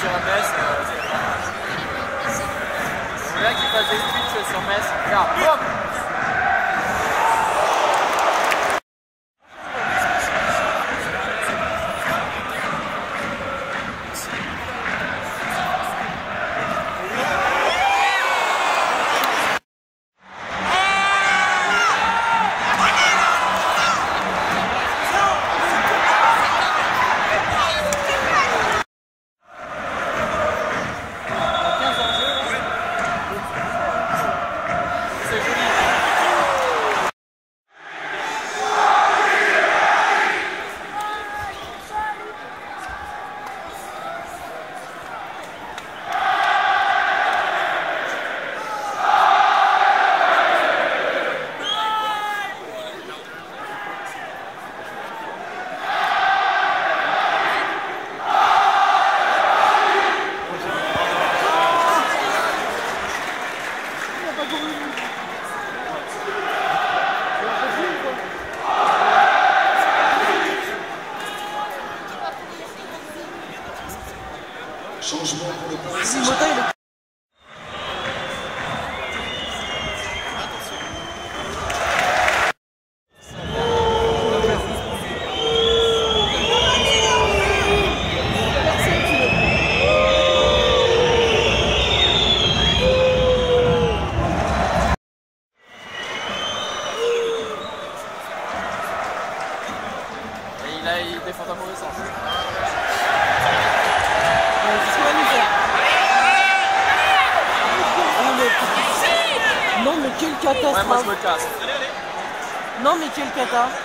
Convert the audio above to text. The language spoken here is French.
sur Metz. Le mec qui fasse des Twitch sur Metz. Regarde, hop. Changement pour le point. Il défend dans le mauvais sens. Non mais quel catastrophe. Ouais, moi je me casse. Non mais quel cata.